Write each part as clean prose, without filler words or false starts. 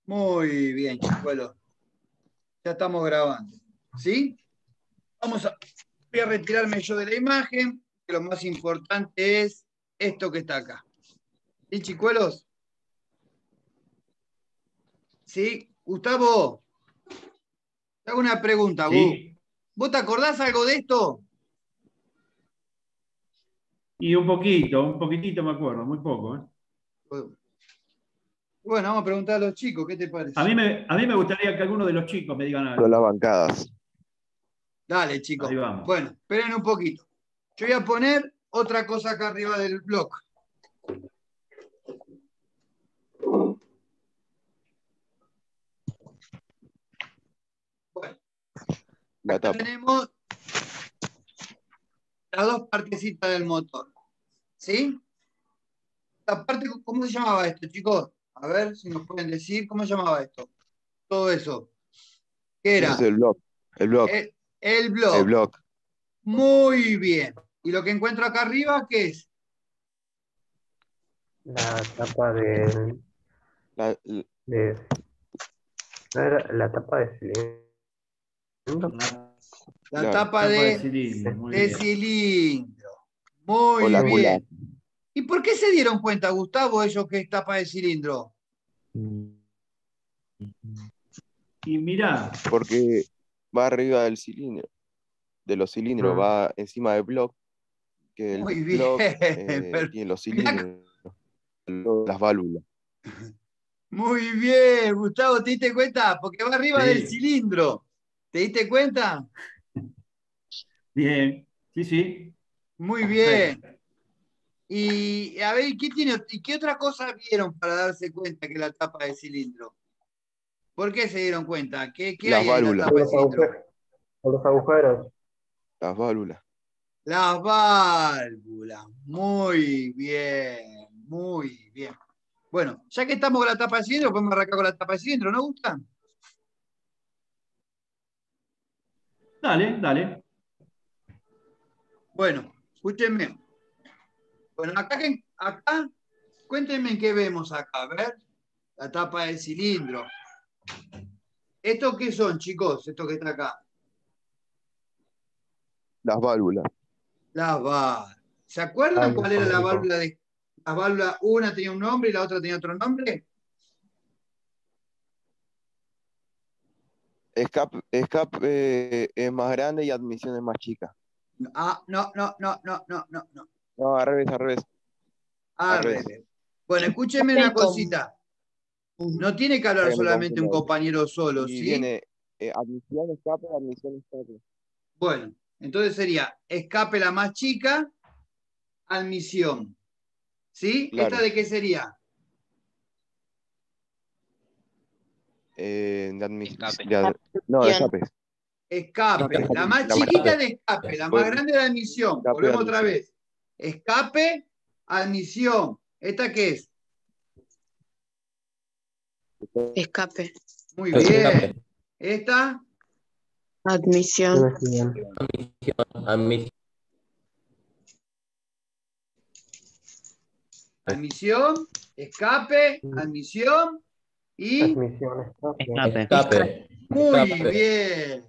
Muy bien, chicuelos. Ya estamos grabando. ¿Sí? Voy a retirarme yo de la imagen, que lo más importante es esto que está acá. ¿Sí, chicuelos? ¿Sí? Gustavo, te hago una pregunta, Gu. Sí, ¿Vos te acordás algo de esto? y un poquitito me acuerdo, muy poco, ¿eh? Bueno, vamos a preguntar a los chicos, ¿qué te parece? A mí me gustaría que alguno de los chicos me digan Las algo. bancadas. Dale, chicos. Ahí vamos. Bueno, esperen un poquito. Yo voy a poner otra cosa acá arriba del blog. Bueno, La acá tapa. tenemos las dos partecitas del motor. ¿Sí? La parte, ¿cómo se llamaba esto, chicos? A ver si nos pueden decir cómo se llamaba esto. Todo eso. ¿Qué Ese es era? el block. El block. El El blog. block. Muy bien. ¿Y lo que encuentro acá arriba, qué es? La tapa de, La, de ¿no era la tapa de cilindro? La claro. tapa Tapa de de, cilindro, muy de bien. cilindro. O Muy la bien. culata. ¿Y por qué se dieron cuenta, Gustavo, ellos que es tapa de cilindro? Y mirá, Porque va arriba del cilindro. De los cilindros. Mm. Va encima del block. Que el Muy bien. block Pero tiene los mirá, cilindros. Las válvulas. muy bien, Gustavo, ¿te diste cuenta? Porque va arriba del sí, cilindro. ¿Te diste cuenta? bien, sí, sí, Muy bien. perfecto. Y a ver, ¿qué otra cosa vieron para darse cuenta que la tapa de cilindro? ¿Por qué se dieron cuenta? ¿Qué Las hay ahí en la válvulas. tapa de cilindro? Por los agujeros. Las válvulas. Las válvulas. Muy bien, muy bien. Bueno, ya que estamos con la tapa de cilindro, podemos arrancar con la tapa de cilindro, ¿no gusta? Dale, dale. Bueno, escúchenme. Bueno, acá, cuéntenme qué vemos acá. A ver, la tapa de cilindro. ¿Estos qué son, chicos? Esto que está acá. Las válvulas. Las válvulas. ¿Se acuerdan Ay, cuál era la Federico. válvula de las válvulas? Una tenía un nombre y la otra tenía otro nombre. Escape es más grande y admisión es más chica. Ah, no, no, no, no, no, no, no. No, al revés, al revés. Al Al revés. revés. Bueno, escúchenme una cosita. No tiene que hablar Que me solamente un confundo ahí. compañero solo, Y ¿sí? viene admisión, escape. Bueno, entonces sería escape la más chica, admisión. ¿Sí? ¿Esta Claro. de qué sería? Escape. No, de escape. Escape. La más La más chiquita chica. de escape, la más Pues, grande de admisión. escape de Volvemos otra admisión. vez. Escape, admisión. ¿Esta qué es? Escape. Muy Escape. bien. ¿Esta? Admisión. Admisión. Admisión, escape, admisión y... Transmisión, Escape. Escape. Muy Escape. bien.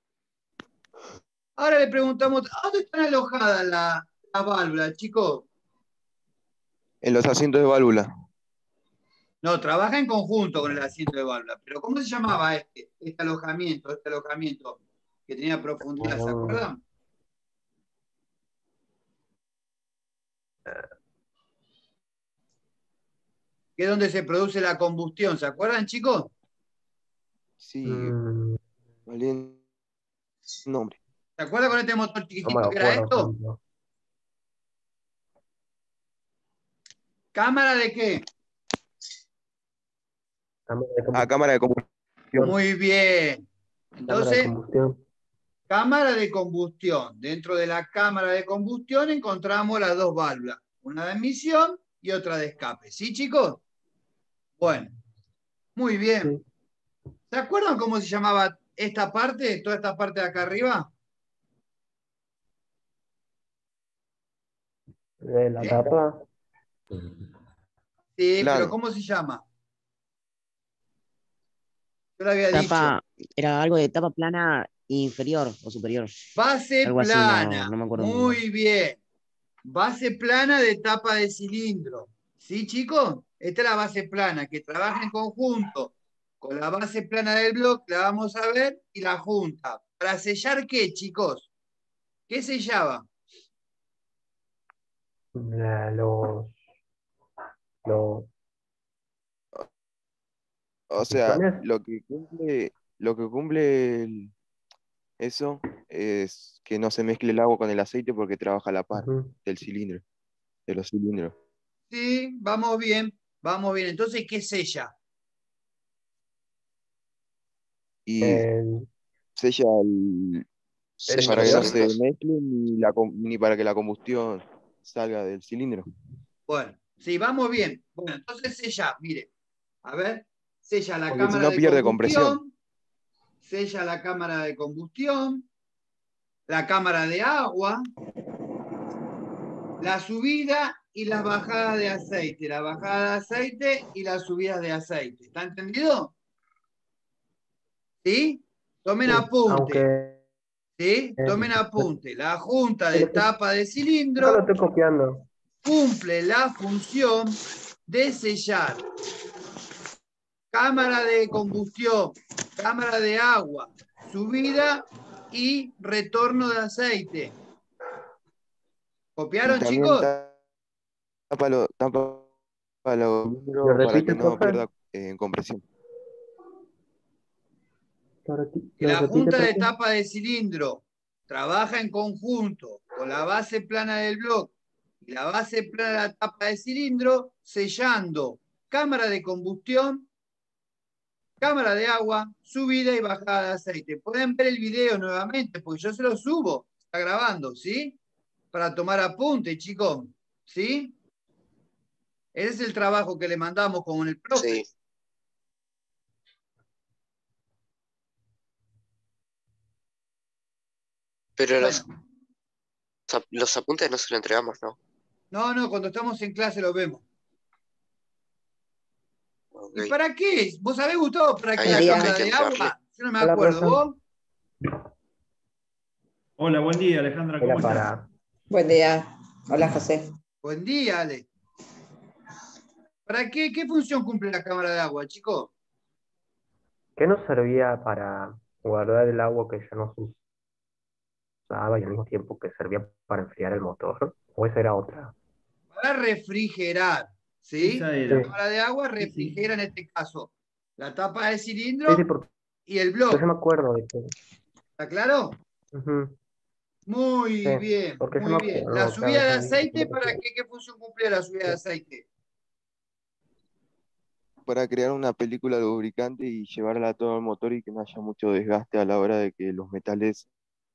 Ahora le preguntamos, ¿a dónde están alojadas las válvulas, chicos? En los asientos de válvula. No, trabaja en conjunto con el asiento de válvula. Pero ¿cómo se llamaba este alojamiento que tenía profundidad? ¿Se acuerdan? Que es donde se produce la combustión. ¿Se acuerdan, chicos? Sí, valiente nombre. ¿Se acuerdan con este motor no me chiquitito lo que era acuerdo esto? tanto. ¿Cámara de qué? Cámara de Cámara de combustión. Muy bien. cámara de Entonces, combustión. cámara de combustión. Dentro de la cámara de combustión encontramos las dos válvulas. Una de admisión y otra de escape. ¿Sí, chicos? Bueno, muy bien. Sí. ¿Se acuerdan cómo se llamaba esta parte, toda esta parte de acá arriba? De la ¿Eh? tapa. Sí, pero Plan. ¿cómo se llama? Yo le había dicho. Tapa, era algo de tapa plana inferior o superior. Base Algo así, plana. no me acuerdo muy Muy bien. Base plana de tapa de cilindro. ¿Sí, chicos? Esta es la base plana, que trabaja en conjunto con la base plana del bloque, la vamos a ver, y la junta. ¿Para sellar qué, chicos? ¿Qué sellaba? Los O sea, pistones. lo que cumple eso es que no se mezcle el agua con el aceite porque trabaja a la par Ujú. del cilindro, de los cilindros. Sí, vamos bien, vamos bien. Entonces, ¿qué sella? Y El, sella el, el para que no interior. se mezcle ni para que la combustión salga del cilindro. Bueno, sí, vamos bien. Bueno, entonces sella, mire, a ver, sella la Porque si cámara no de pierde compresión. combustión, sella la cámara de combustión, la cámara de agua, la subida y la bajada de aceite, la bajada de aceite y la subida de aceite. ¿Está entendido? ¿Sí? Tomen Sí, apunte. aunque ¿Sí? Tomen apunte. La junta de lo estoy- tapa de acá lo cilindro estoy copiando. cumple la función de sellar cámara de combustión, cámara de agua, subida y retorno de aceite. Y ¿Copiaron, también chicos? tapa los ¿Lo cilindros para que repite, no profe? pierda compresión. Que ¿Lo la repite, junta de profe? tapa de cilindro trabaja en conjunto con la base plana del bloque y la base plana de la tapa de cilindro, sellando cámara de combustión, cámara de agua, subida y bajada de aceite. Pueden ver el video nuevamente, porque yo se lo subo, está grabando, ¿sí? Para tomar apunte, chicos, ¿sí? Ese es el trabajo que le mandamos con el profe. Sí. Pero Bueno, los apuntes no se los entregamos, ¿no? no, cuando estamos en clase lo vemos. Ok. ¿Y para qué? ¿Vos sabés, Gustavo, para qué Hay la algo que cámara hay que de entrarle. agua? Yo no me Hola, acuerdo, profe. ¿vos? Hola, buen día, Alejandra, Era ¿cómo estás? para... Buen día. Hola, José. Buen día, Ale. ¿Para qué? ¿Qué función cumple la cámara de agua, chicos? ¿Qué nos servía para guardar el agua que ya no se usaba y al mismo tiempo que servía para enfriar el motor? ¿O esa era otra? Para refrigerar, ¿sí? Esa La era. Sí, cámara de agua Sí, sí. refrigera en este caso la tapa del sí, cilindro porque y el yo bloque. me acuerdo de que... ¿Está claro? Ujú, sí, Muy bien, porque yo muy me bien. ¿La acuerdo que a subida de veces aceite para qué? ¿Qué función cumplía la subida de aceite? Para crear una película lubricante y llevarla a todo el motor y que no haya mucho desgaste a la hora de que los metales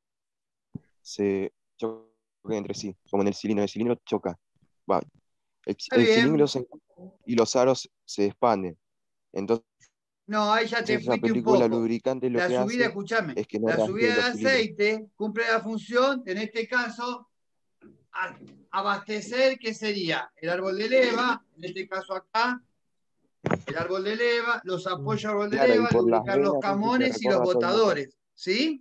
se choquen entre sí, como en el cilindro. El cilindro choca. Va, Está el cilindro bien. y los aros se expanden. Entonces No, ahí ya te esa fuiste un película poco. lubricante lo La que subida, hace escúchame, es que no la raspee subida de los cilindros. aceite cumple la función, en este caso, abastecer, ¿qué sería? El árbol de leva, en este caso acá, el árbol de leva, los apoyos árbol de Claro, y leva, por las lubricar los venas eso que camones y los recorra todo el motor. botadores, ¿sí?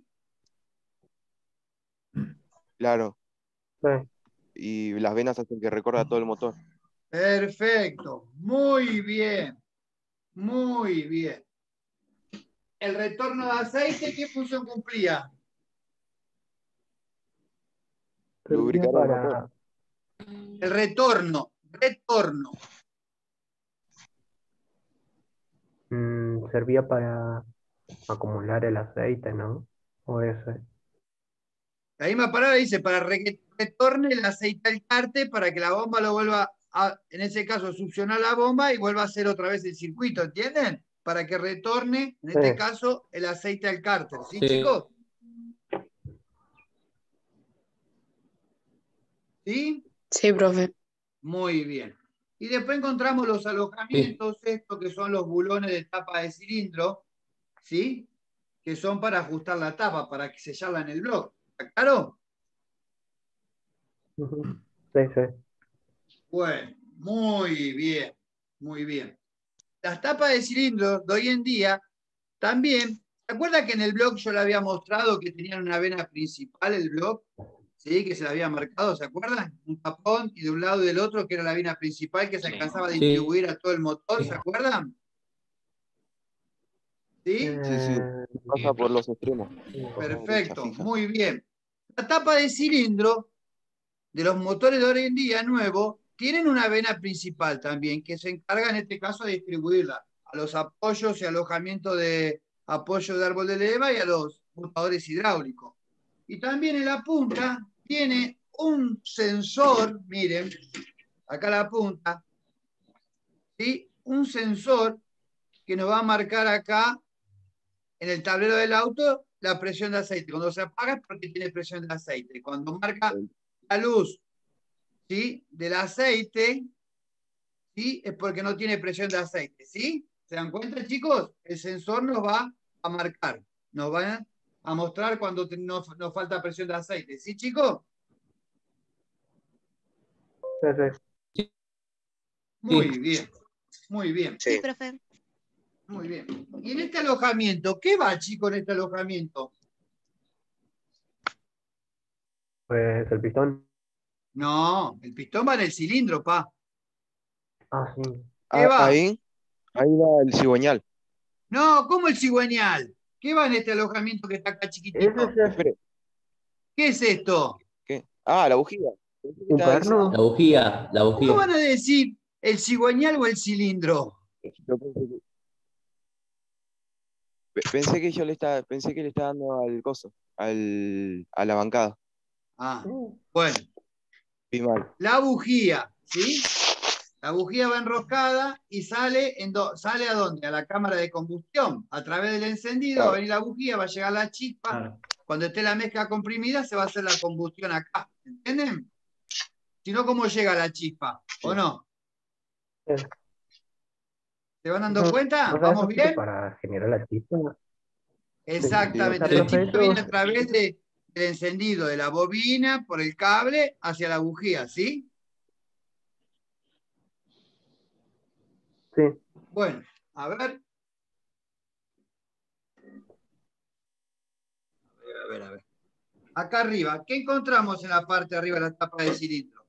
Claro, sí, y las venas hacen que recorra todo el motor. Perfecto, muy bien, muy bien. El retorno de aceite, ¿qué función cumplía? servía Lubricar el motor. para... El retorno. servía para acumular el aceite, ¿no? O ese. La misma palabra dice para que retorne el aceite al cárter para que la bomba lo vuelva a, en ese caso, succionar la bomba y vuelva a hacer otra vez el circuito, ¿entienden? Para que retorne, en este Sí, caso, el aceite al cárter, ¿sí, Sí. chicos? ¿Sí? Sí, profe. Muy bien. Y después encontramos los alojamientos, estos que son los bulones de tapa de cilindro, ¿sí? Que son para ajustar la tapa, para que sellarla en el bloque. ¿Está claro? ujú, sí, sí. Bueno, muy bien, muy bien. Las tapas de cilindros de hoy en día También, ¿se acuerda que en el blog yo le había mostrado que tenían una vena principal el blog? ¿Sí? Que se la había marcado, ¿se acuerdan? Un tapón y de un lado y del otro, que era la vena principal que se alcanzaba a distribuir a todo el motor, ¿se acuerdan? ¿Sí? Sí, pasa por los extremos. Perfecto, Fija. muy bien. La tapa de cilindro de los motores de hoy en día nuevos tienen una vena principal también, que se encarga en este caso de distribuirla a los apoyos y alojamiento de apoyo de árbol de leva y a los motores hidráulicos. Y también en la punta tiene un sensor, miren, acá la punta, ¿sí? Un sensor que nos va a marcar acá en el tablero del auto la presión de aceite. Cuando se apaga es porque tiene presión de aceite. Cuando marca la luz, ¿sí?, del aceite, ¿sí?, es porque no tiene presión de aceite. ¿Sí? ¿Se dan cuenta, chicos? El sensor nos va a marcar, nos va a mostrar cuando nos falta presión de aceite. ¿Sí, chicos? Sí. Muy bien, muy bien. Sí. Profe. Muy bien. Y en este alojamiento, ¿qué va, chicos, en este alojamiento? Pues el pistón. No, el pistón va en el cilindro, pa. Ah, sí. ¿Qué va? Ahí va el cigüeñal. No, ¿cómo el cigüeñal? ¿Qué va en este alojamiento que está acá chiquitito? Espere, ¿Qué es esto? ¿qué? Ah, la bujía. Pensé que ¿Un estaba perno? diciendo- La bujía, la ¿Cómo bujía. van a decir el cigüeñal o el cilindro? Yo pensé que le estaba dando al coso, a la bancada. Ah, bueno, Vi mal. la bujía, ¿sí? La bujía va enroscada y sale ¿sale a dónde? A la cámara de combustión. A través del encendido va a venir la bujía, va a llegar la chispa. Claro. Cuando esté la mezcla comprimida se va a hacer la combustión acá. ¿Entienden? Si no, ¿cómo llega la chispa? ¿O no? Sí. ¿Se van dando cuenta? O sea, ¿Vamos eso sirve bien? para generar la chispa. Exactamente. O sea, La profe, chispa viene a eso- través del encendido de la bobina por el cable hacia la bujía, ¿sí? Sí. Bueno, a ver. A ver. Acá arriba, ¿qué encontramos en la parte de arriba de la tapa del cilindro?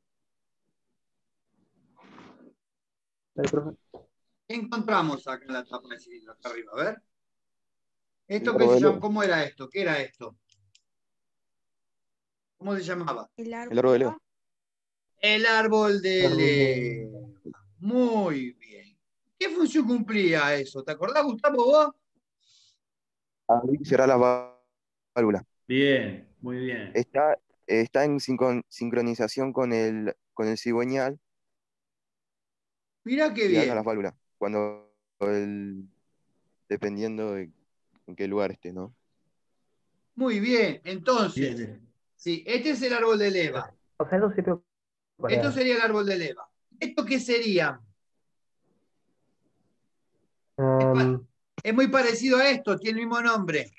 Profe. ¿Qué encontramos acá en la tapa del cilindro? Acá arriba, a ver. ¿Esto El qué se árbol de llama? leva. ¿Cómo era esto? ¿Qué era esto? ¿Cómo se llamaba? El El árbol de leva. El árbol de Árbol de- leva. Muy bien. ¿Qué función cumplía eso? ¿Te acordás, Gustavo, vos? Abrir y cerrar las válvulas. Bien, muy bien. Está en sincronización con el cigüeñal Mirá qué y abra bien. las válvulas. Dependiendo de en qué lugar esté, ¿no? Muy bien. Entonces, Bien. sí, este es el árbol de leva. O sea, eso sirve para... Esto sería el árbol de leva. ¿Esto qué sería? Es muy parecido a esto, tiene el mismo nombre.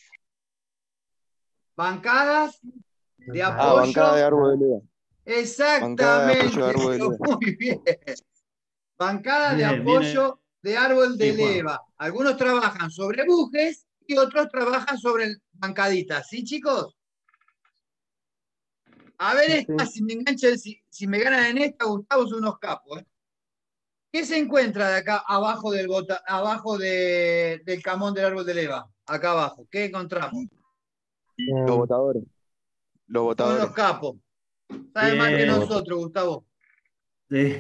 Bancadas de bancada de apoyo. árbol de leva. Bancada de apoyo de Exactamente, árbol de pero leva. muy bien. Bancada de Bien, apoyo de árbol de Juan. leva. Algunos trabajan sobre bujes y otros trabajan sobre bancaditas. ¿Sí, chicos? A ver esta, si me enganchan, si me ganan en esta, Gustavo, son unos capos. ¿Qué se encuentra de acá abajo del camón del árbol de leva? Acá abajo. ¿Qué encontramos? Los botadores. Los Son botadores. los capos. Saben más que Bien. nosotros, Gustavo. Sí.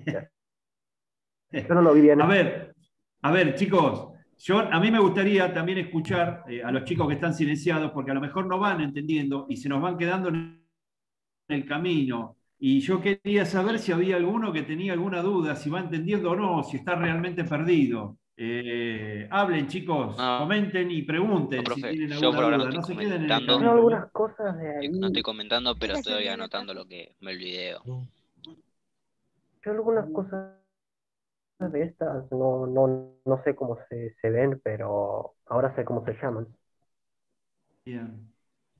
Yo no lo vi bien. A ver, chicos, a mí me gustaría también escuchar a los chicos que están silenciados, porque a lo mejor no van entendiendo y se nos van quedando en el camino. Y yo quería saber si había alguno que tenía alguna duda, si va entendiendo o no, si está realmente perdido. Hablen, chicos, comenten y pregunten si profe, tienen yo por alguna ahora no duda. estoy No se queden en el comentando. camino. Veo algunas cosas de ahí. No estoy comentando, pero estoy anotando lo que me el video. Yo algunas cosas de estas no sé cómo se ven, pero ahora sé cómo se llaman. Bien.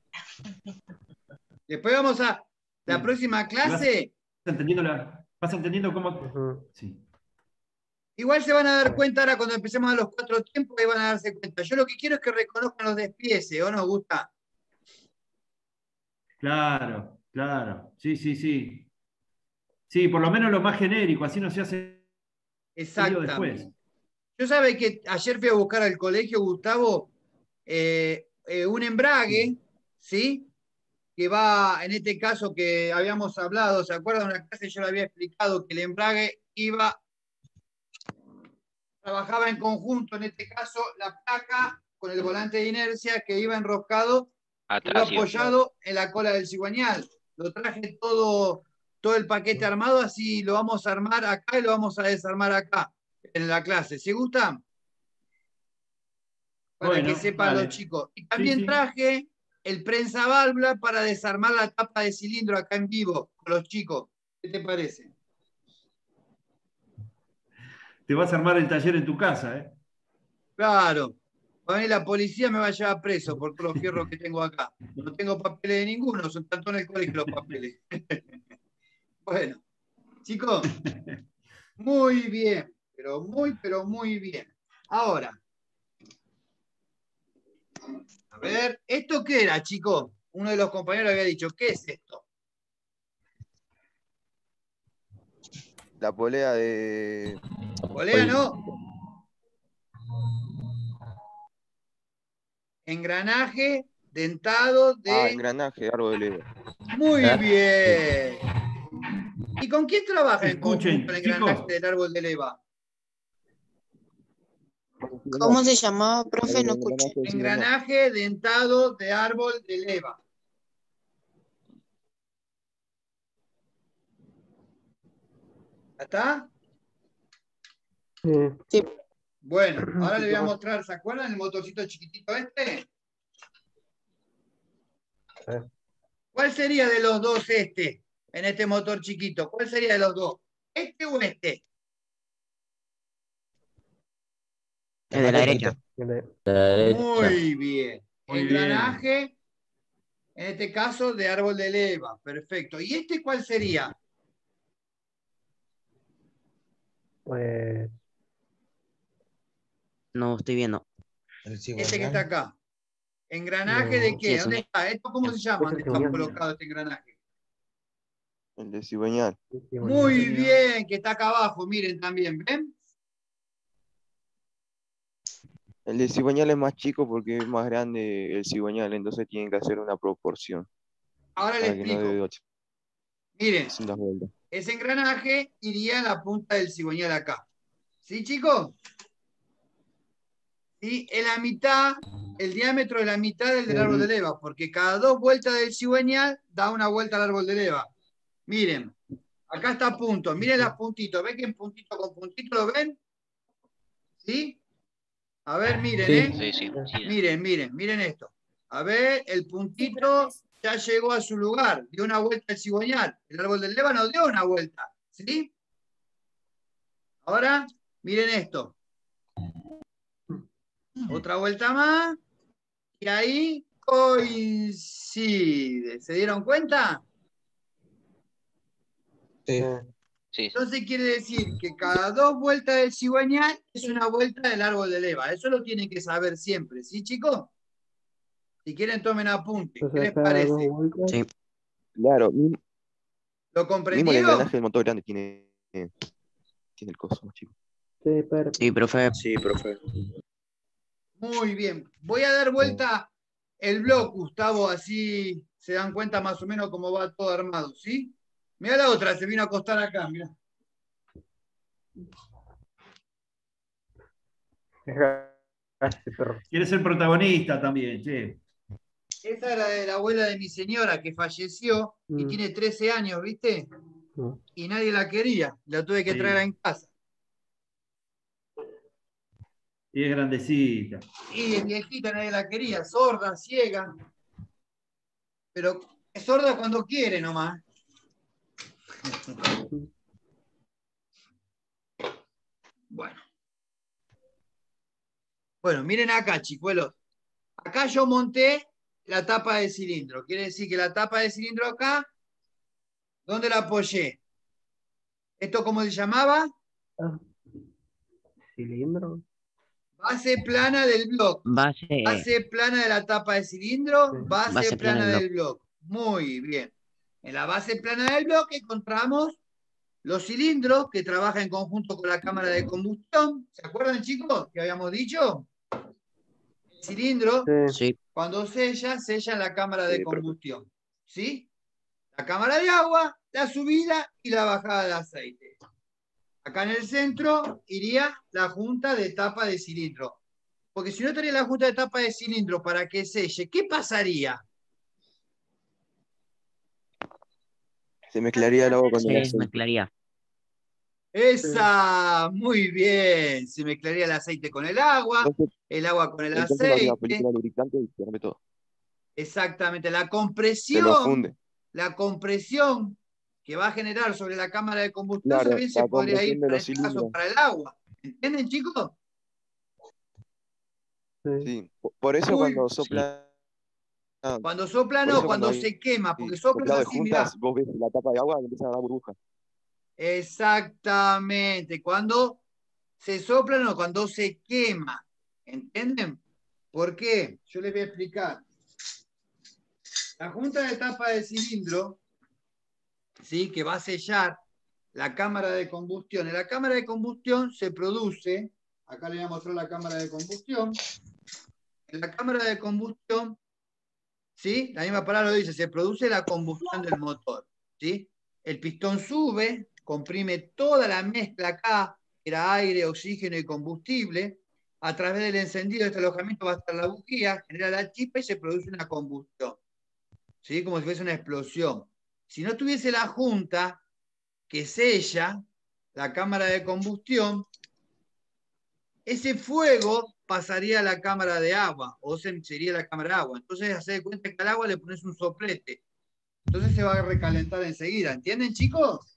Después vamos a la próxima clase. ¿Vas entendiendo cómo? Sí. Igual se van a dar cuenta ahora cuando empecemos a los 4 tiempos, ahí van a darse cuenta. Yo lo que quiero es que reconozcan los despieces, ¿o no, Gusta? Claro, claro. Sí, sí, sí. Sí, por lo menos lo más genérico, así no se hace lío después. Exactamente. Yo sabe que ayer fui a buscar al colegio, Gustavo, un embrague, ¿sí? Que va, en este caso que habíamos hablado, ¿se acuerdan? En una clase yo le había explicado que el embrague trabajaba en conjunto, en este caso, la placa con el volante de inercia que iba enroscado, iba Atrás, iba. apoyado en la cola del cigüeñal. Lo traje todo el paquete armado, así lo vamos a armar acá y lo vamos a desarmar acá, en la clase. ¿Se gusta? Para Bueno, que sepan dale. los chicos. Y Sí, también sí. traje el prensa válvula para desarmar la tapa de cilindro acá en vivo con los chicos. ¿Qué te parece? Te vas a armar el taller en tu casa, ¿eh? Claro. A mí la policía me va a llevar preso por todos los fierros que tengo acá. No tengo papeles de ninguno, son tanto en el colegio los papeles. Bueno, chicos, muy bien, pero muy bien. Ahora, a ver, ¿esto qué era, chicos? Uno de los compañeros había dicho, ¿qué es esto? La polea de... Polea, ¿no? Engranaje dentado de... engranaje, árbol de leva. Muy bien. ¿Y con quién trabaja en Escuchen, conjunto el engranaje chicos. del árbol de leva? ¿Cómo se llamaba, profe? No escuché. Engranaje dentado de árbol de leva. ¿Ya está? Sí. Bueno, ahora le voy a mostrar, ¿se acuerdan el motorcito chiquitito este? ¿Cuál sería de los dos este, en este motor chiquito? ¿Cuál sería de los dos? ¿Este o este? El de la derecha. Muy bien. Muy Engranaje, en este caso, de árbol de leva. Perfecto. ¿Y este cuál sería? Pues No estoy viendo. Este que está acá. ¿Engranaje de No. qué? Sí, es ¿Dónde un- está? ¿Esto cómo se llama? Es el ¿Dónde está cigüeñal. colocado este engranaje? El de cigüeñal. Muy bien, que está acá abajo, miren también, ¿ven? El de cigüeñal es más chico porque es más grande el cigüeñal, entonces tienen que hacer una proporción Ahora le para que no dé explico. 800 Miren, vueltas. ese engranaje iría en la punta del cigüeñal acá. ¿Sí, chicos? ¿Sí? En la mitad, el diámetro de la mitad del árbol de leva, porque cada 2 vueltas del cigüeñal da una vuelta al árbol de leva. Miren, acá está a punto, miren las puntitos, ¿ven que en puntito con puntito lo ven? ¿Sí? A ver, miren, Sí, sí. Miren esto. A ver, el puntito ya llegó a su lugar, dio una vuelta el cigüeñal. El árbol del leva no dio una vuelta, ¿sí? Ahora, miren esto. Otra vuelta más, y ahí coincide. ¿Se dieron cuenta? Sí. Sí. Entonces quiere decir que cada 2 vueltas del cigüeñal es una vuelta del árbol de leva. Eso lo tienen que saber siempre, ¿sí, chicos? Si quieren, tomen apunte. ¿Qué les parece? Sí. Claro, ¿Lo mismo el comprendieron? engranaje del motor grande tiene el coso más chico. Sí, profe. Sí, profe. Muy bien. Voy a dar vuelta el blog, Gustavo, así se dan cuenta más o menos cómo va todo armado, ¿sí? Mira la otra, se vino a acostar acá, mira. Quiere ser protagonista también, che. Esa era de la abuela de mi señora que falleció y tiene 13 años, ¿viste? Y nadie la quería, la tuve que Sí. traer en casa. Y es grandecita. Y es viejita, nadie la quería, sorda, ciega. Pero es sorda cuando quiere nomás. Bueno, miren acá, chicuelos. Acá yo monté la tapa de cilindro. Quiere decir que la tapa de cilindro acá, ¿dónde la apoyé? ¿Esto cómo se llamaba? cilindro. Base plana del bloque. Base, Base plana de la tapa de cilindro, Sí. base plana del bloque. Muy bien. En la base plana del bloque encontramos los cilindros que trabajan en conjunto con la cámara de combustión. ¿Se acuerdan, chicos, que habíamos dicho? El cilindro, Sí. sí, cuando sella en la cámara de Sí, perfecto. combustión. ¿Sí? La cámara de agua, la subida y la bajada de aceite. Acá en el centro iría la junta de tapa de cilindro. Porque si no estaría la junta de tapa de cilindro para que selle, ¿qué pasaría? Se mezclaría el agua con el se aceite. mezclaría. Esa, muy bien. Se mezclaría el aceite con el agua con el Entonces no habría aceite. película lubricante y se rompe todo. Exactamente. La Se lo compresión funde. que va a generar sobre la cámara de combustión Claro, también se la podría ir compresión de para los este caso cilindros. para el agua. ¿Entienden, chicos? Sí. Sí. Por eso Muy- cuando Sí. sopla. Cuando sopla Por no, eso cuando cuando hay se quema, porque sopla soplado de así, mirá. juntas, vos ves la tapa de agua y empieza a dar burbujas. Exactamente. Cuando se sopla no, cuando se quema. ¿Entienden? ¿Por qué? Yo les voy a explicar. La junta de tapa de cilindro, ¿sí?, que va a sellar la cámara de combustión. En la cámara de combustión se produce, acá les voy a mostrar la cámara de combustión. En la cámara de combustión, ¿sí?, la misma palabra lo dice, se produce la combustión del motor. ¿Sí? El pistón sube, comprime toda la mezcla acá, que era aire, oxígeno y combustible. A través del encendido de este alojamiento va a estar la bujía, genera la chispa y se produce una combustión. ¿Sí? Como si fuese una explosión. Si no tuviese la junta que sella la cámara de combustión, ese fuego pasaría a la cámara de agua, o sería la cámara de agua. Entonces, haced de cuenta que al agua le pones un soplete. Entonces se va a recalentar enseguida. ¿Entienden, chicos?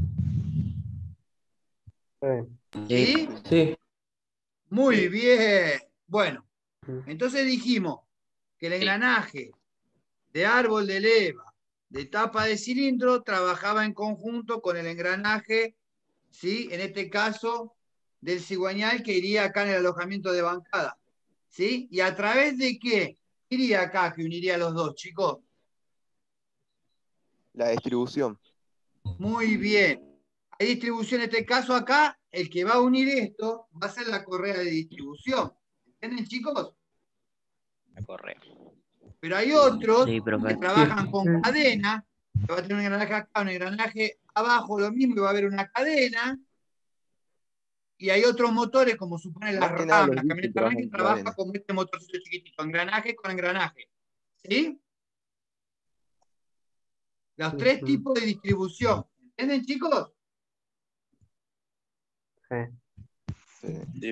¿Sí? Sí. Muy bien. Bueno, Sí. entonces dijimos que el engranaje de árbol de leva, de tapa de cilindro, trabajaba en conjunto con el engranaje, ¿sí?, en este caso, del cigüeñal que iría acá en el alojamiento de bancada. ¿Sí? ¿Y a través de qué iría acá que uniría a los dos, chicos? La distribución. Muy bien. Hay distribución, en este caso acá, el que va a unir esto va a ser la correa de distribución. ¿Entienden, chicos? La correa. Pero hay otros Sí, profe. que trabajan con cadena, que va a tener un engranaje acá, un engranaje abajo, lo mismo, y va a haber una cadena. Y hay otros motores, como suponen las Más que nada RAM, los las discos camionetas RAM, que trabajan con trabajan cadena. con este motorcito chiquitito, engranaje con engranaje. ¿Sí? Los tres tipos de distribución. ¿Entienden, chicos? Sí.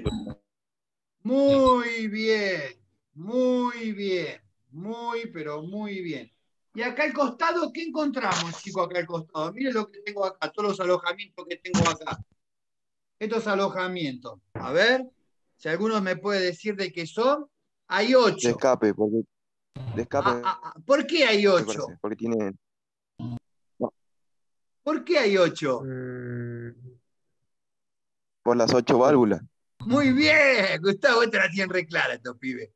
Muy bien, muy bien, muy, pero muy bien. Y acá al costado, ¿qué encontramos, chicos, acá al costado? Miren lo que tengo acá, todos los alojamientos que tengo acá. Estos alojamientos. A ver, si alguno me puede decir de qué son. Hay 8. De escape, porque. De escape. ¿Por qué hay me 8? parece, porque tiene. No, ¿Por qué hay 8? por las 8 válvulas. Muy bien, Gustavo, te la tienen re clara estos pibes.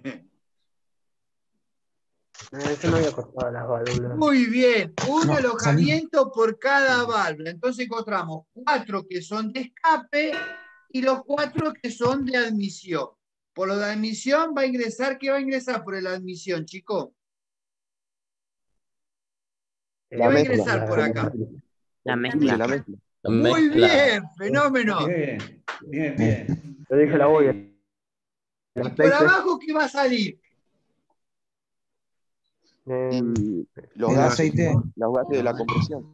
Eso no había cortado las válvulas. Muy bien, un No, alojamiento por cada válvula. Entonces encontramos 4 que son de escape y los 4 que son de admisión. Por lo de admisión va a ingresar, ¿qué va a ingresar por la admisión, chicos? ¿Qué va a ingresar por acá? La mezcla. La mezcla. Muy bien, fenómeno. Bien, bien, bien. Yo dije la olla. ¿Y por abajo qué va a salir? Y los El gases, aceite. los gases de la compresión.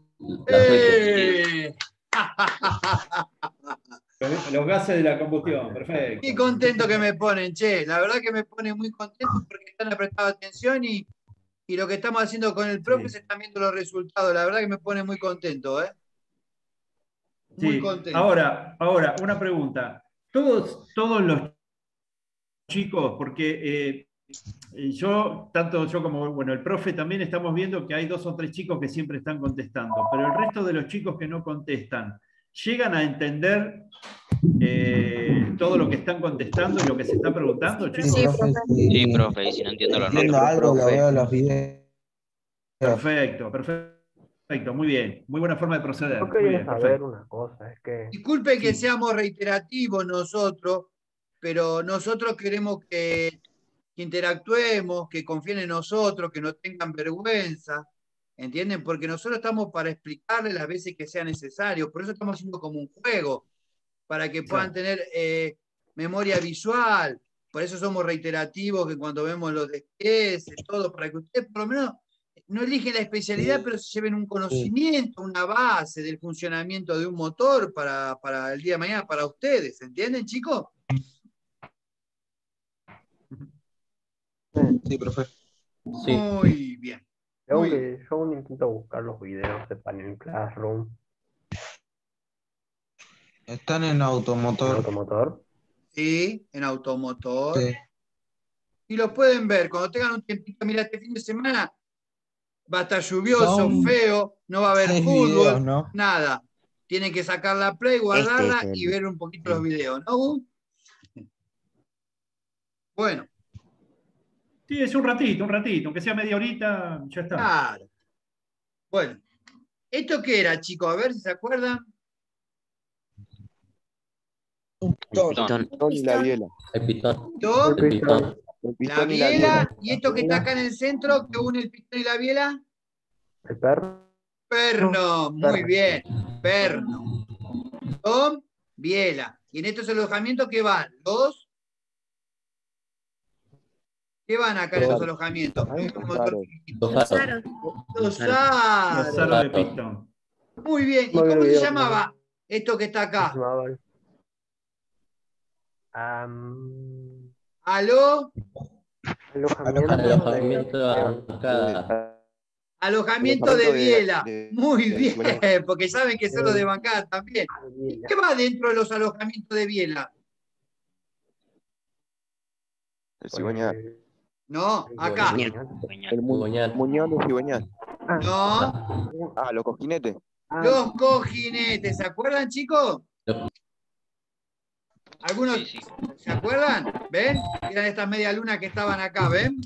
Los gases de la combustión, perfecto. Qué contento que me ponen, che. La verdad que me pone muy contento porque están prestando atención y lo que estamos haciendo con el profe se están viendo los resultados. La verdad que me pone muy contento, ¿eh? Muy Sí. contento. Ahora, una pregunta. Todos los chicos, porque tanto yo como bueno, el profe también estamos viendo que hay 2 o 3 chicos que siempre están contestando, pero el resto de los chicos que no contestan, ¿llegan a entender todo lo que están contestando y lo que se está preguntando, chicos? Sí, profe. Sí, profe, y si no entiendo lo entiendo anoto. algo, lo profe. veo en los videos. Perfecto, perfecto, muy bien. Muy buena forma de Yo proceder. Muy quería bien, saber perfecto. una cosa, es que Disculpen que Sí. seamos reiterativos nosotros, pero nosotros queremos que interactuemos, que confíen en nosotros, que no tengan vergüenza, ¿entienden? Porque nosotros estamos para explicarles las veces que sea necesario, por eso estamos haciendo como un juego, para que puedan tener memoria visual, por eso somos reiterativos, que cuando vemos los desqueces, todo, para que ustedes por lo menos no eligen la especialidad, pero se lleven un conocimiento, una base del funcionamiento de un motor para el día de mañana, para ustedes, ¿entienden, chicos? Sí, profe. Muy bien. Muy bien. yo aún intento buscar los videos de Panel Classroom. Están en ¿En automotor. automotor? Sí, en automotor. Sí. Y lo pueden ver cuando tengan un tiempito. Mira, este fin de semana va a estar lluvioso, Son feo, no va a haber 6 fútbol, videos, ¿no? nada. Tienen que sacar la play, guardarla Este es y ver un poquito los videos, ¿no? Bueno, Sí, es un ratito, aunque sea media horita, ya está. claro. Bueno, ¿esto qué era, chicos? A ver si se acuerdan. Pitón. Pitón y la biela. El pitón. ¿Yo? El pistón. El La pitón y la biela. biela. ¿Y esto que está acá en el centro, que une el pistón y la biela? El perro. Perno, muy Perno. bien. Perno. Con biela. Y en estos alojamientos, ¿qué van? ¿Qué van acá en estos alojamientos? Un motor chiquitito. Dos aros. Los Los aros. aros de pistón. Muy bien. ¿Y Muy bien, cómo se video, llamaba esto que está ¿Cómo se acá? llamaba? ¿Aló? Alojamiento de bancada. Alojamiento de biela. Muy de bien, cigüeñal. porque saben que son los de bancada también. ¿Y qué va dentro de los alojamientos de biela? El cigüeñal. No, acá. El muñón de cigüeñal. No, Los cojinetes. los cojinetes. ¿Se acuerdan, chicos? ¿Algunos Sí, sí. se acuerdan? ¿Ven? Eran estas media lunas que estaban acá, ¿ven?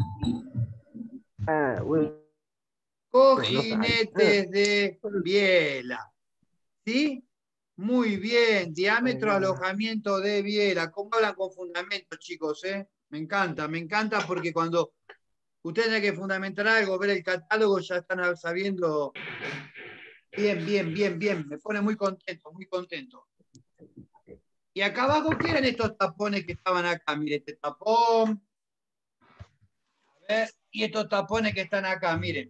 Cojinetes de biela. ¿Sí? Muy bien. Diámetro, alojamiento de biela. ¿Cómo hablan con fundamento, chicos? Me encanta porque cuando ustedes tienen que fundamentar algo, ver el catálogo, ya están sabiendo. Bien. Me pone muy contento, muy contento. Y acá abajo, ¿qué eran estos tapones que estaban acá? Mire, este tapón. A ver, y estos tapones que están acá, miren.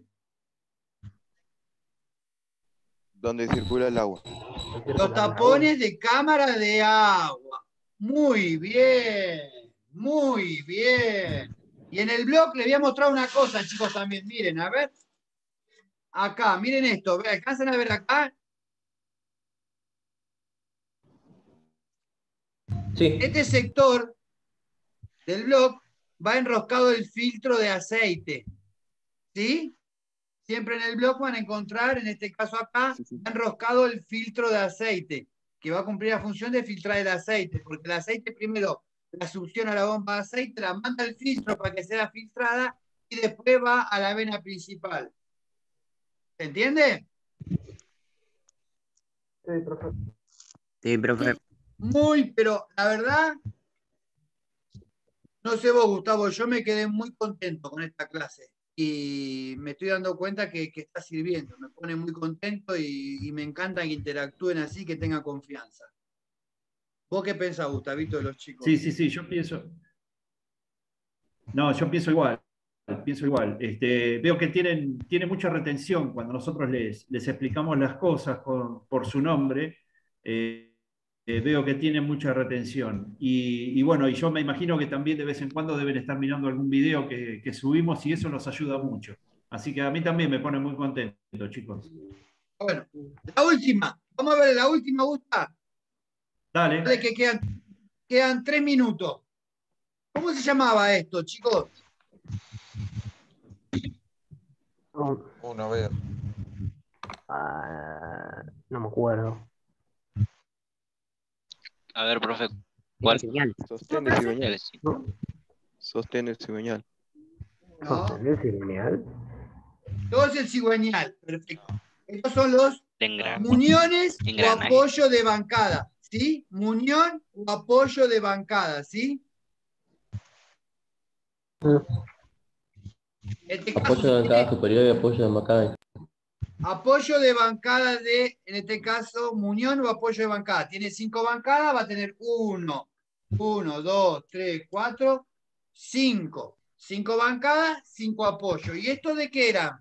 Donde circula el agua. Los tapones de cámara de agua. Muy bien, muy bien. Y en el blog les voy a mostrar una cosa, chicos, también. Miren, a ver. Acá, miren esto. ¿Alcanzan a ver acá? Sí. Este sector del blog va enroscado el filtro de aceite. ¿Sí? Siempre en el blog van a encontrar, en este caso acá, va enroscado el filtro de aceite, que va a cumplir la función de filtrar el aceite, porque el aceite primero la succiona a la bomba de aceite, la manda al filtro para que sea filtrada y después va a la vena principal. ¿Se entiende? Sí, profe. Muy, pero la verdad, no sé vos, Gustavo, yo me quedé muy contento con esta clase y me estoy dando cuenta que está sirviendo, me pone muy contento y me encanta que interactúen así, que tengan confianza. ¿Vos qué pensás, Gustavito, de los chicos? Sí, yo pienso. No, yo pienso igual. Veo que tienen mucha retención cuando nosotros les explicamos las cosas por su nombre. Veo que tienen mucha retención. Y bueno, y yo me imagino que también de vez en cuando deben estar mirando algún video que subimos y eso nos ayuda mucho. Así que a mí también me pone muy contento, chicos. Bueno, la última. Vamos a ver la última, Gusta. Dale. Que quedan 3 minutos. ¿Cómo se llamaba esto, chicos? No veo. No me acuerdo. A ver, profe, ¿cuál? Cigüeñal. Sostén el cigüeñal. El sí. Sostén el cigüeñal. No, ¿El cigüeñal? todo es el cigüeñal. Perfecto. Estos son los Engranaje. muñones o Engranaje. apoyo de bancada. ¿Sí? Muñón o apoyo de bancada. ¿Sí? Este caso Apoyo de bancada tiene superior y apoyo de bancada. apoyo de bancada de, en este caso, muñón o apoyo de bancada. Tiene 5 bancadas, va a tener 1, 2, 3, 4, 5. 5 bancadas, 5 apoyos. ¿Y esto de qué era?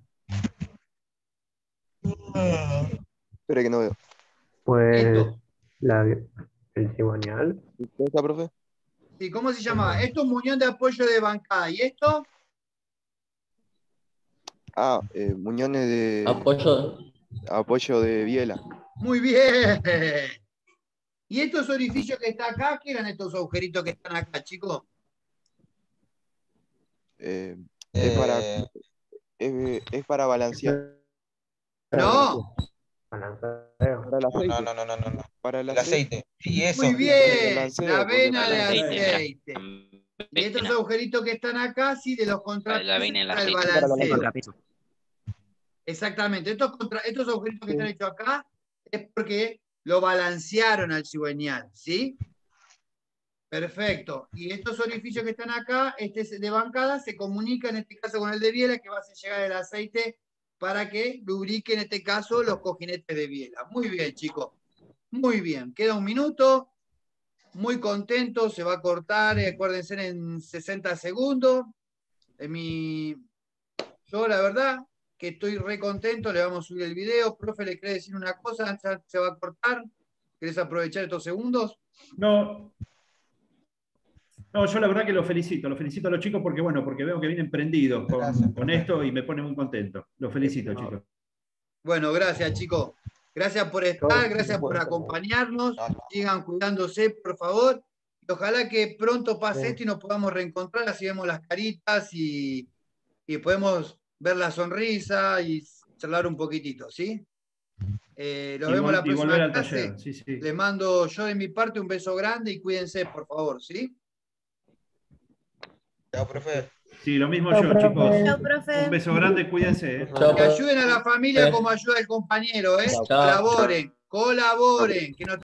Espera que no veo. Pues Esto. el cigüeñal. ¿Dónde está, profe? ¿Sí? ¿Cómo se llamaba? Esto es muñón de apoyo de bancada. ¿Y esto? Ah, muñones de Apoyo. de biela. Muy bien. ¿Y estos orificios que están acá? ¿Qué eran estos agujeritos que están acá, chicos? Es para balancear. No. Balanceo. Para el aceite. No. Para el El aceite. Sí, eso. Muy bien. balanceo, La porque vena para de el aceite. Y estos Vena. agujeritos que están acá, sí, de los Para la vena y contrapesos el para el aceite. balanceo. Contrapeso. Exactamente. Estos agujeritos que están hechos acá es porque lo balancearon al cigüeñal, ¿sí? Perfecto. Y estos orificios que están acá, este es de bancada, se comunica en este caso con el de biela, que va a hacer llegar el aceite para que lubrique en este caso los cojinetes de biela. Muy bien, chicos. Muy bien. Queda un minuto. Muy contento. Se va a cortar, acuérdense, en 60 segundos. Yo, la verdad, que estoy re contento. Le vamos a subir el video. Profe, ¿le quiere decir una cosa? ¿Ya se va a cortar? ¿Querés aprovechar estos segundos? No, yo la verdad que los felicito a los chicos porque, bueno, porque veo que vienen prendidos con esto y me pone muy contento. Los felicito, chicos. Bueno, gracias, chicos. Gracias por estar, gracias por acompañarnos. Sigan cuidándose, por favor. Y ojalá que pronto pase esto y nos podamos reencontrar, así vemos las caritas y podemos ver la sonrisa y charlar un poquitito, ¿sí? Los vemos la Y volver próxima al clase. taller, sí. Les mando yo de mi parte un beso grande y cuídense, por favor, ¿sí? Chao, profe. Sí, lo mismo Chao, yo, profe. chicos. Chao, profe. Un beso grande, cuídense. Chao, Que ayuden a la familia profe. como ayuda el compañero, ¿eh? Chao. Colaboren, que no